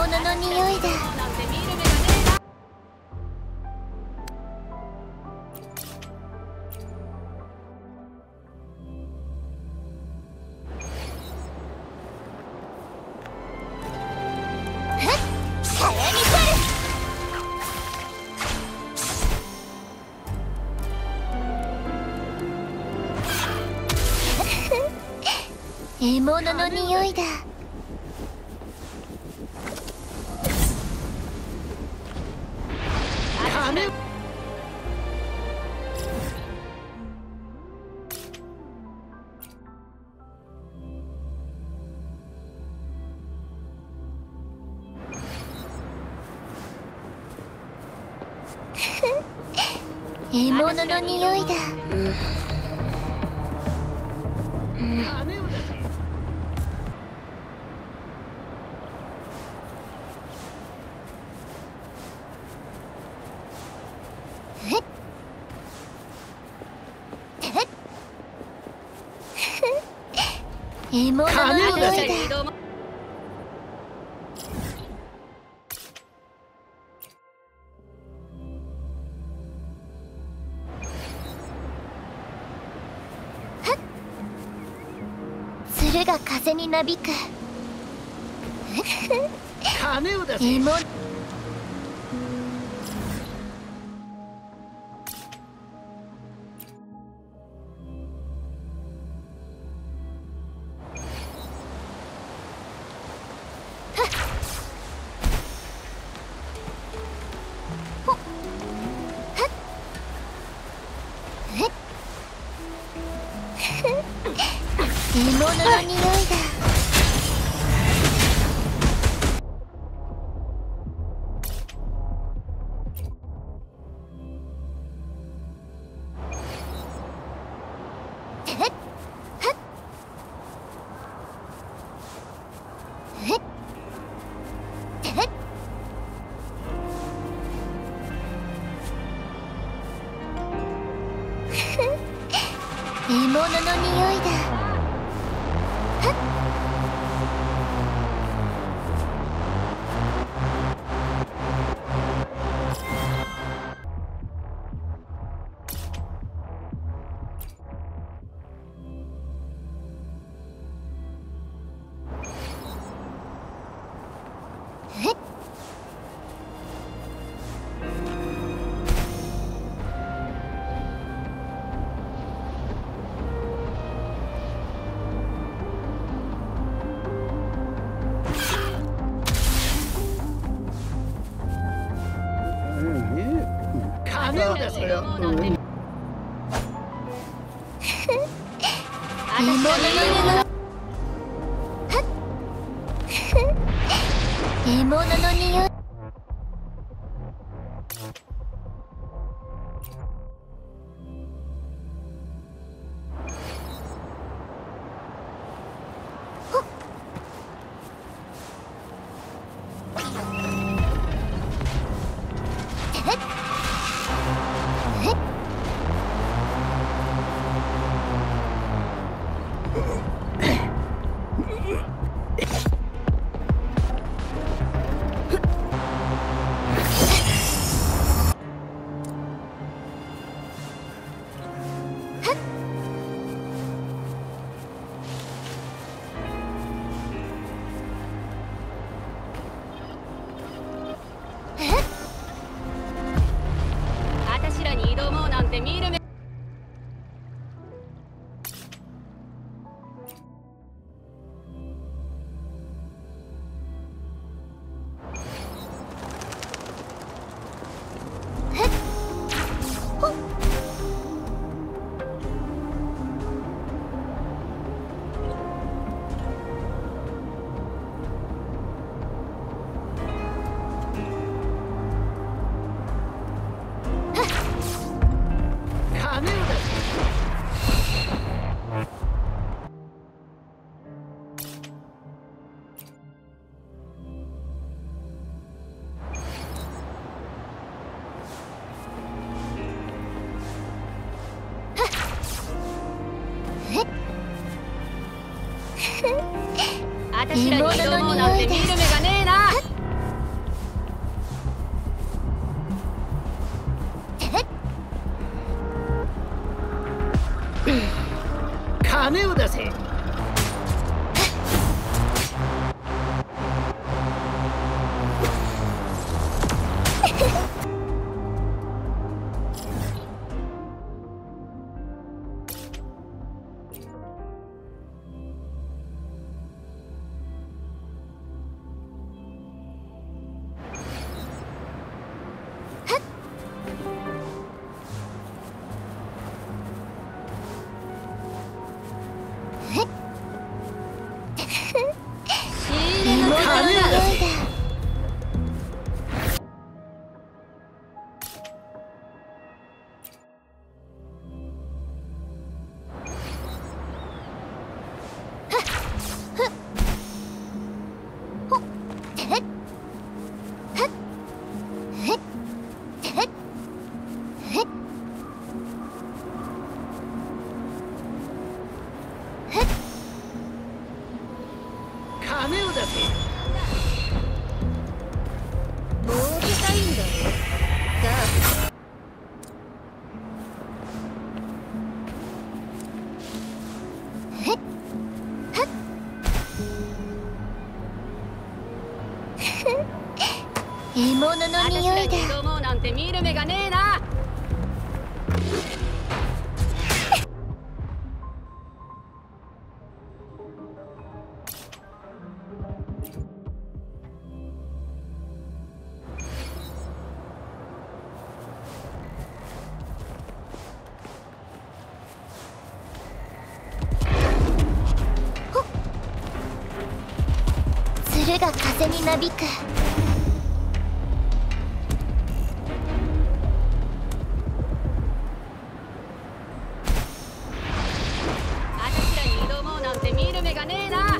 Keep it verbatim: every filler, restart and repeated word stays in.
物の匂いだ。獲物の匂いだ。獲物の匂いだ。獲物の匂いだ。鶴が風になびく。 金を出せ。 獲物獲物の匂いだ。獲物の匂いだ。 金を出せよ。 獲物の匂い。獲物の匂い。 あたしらに挑もうなんて見る目。あたしらに挑もうなんて見る目がねえな。 せ。 獲物の匂いだ。 金を出せ。 儲けたいんだよ。さあ獲物の私らに匂いだ。 挑もうなんて見る目がねえな。 鶴が風になびく。 私らに挑もうなんて見る目がねえな。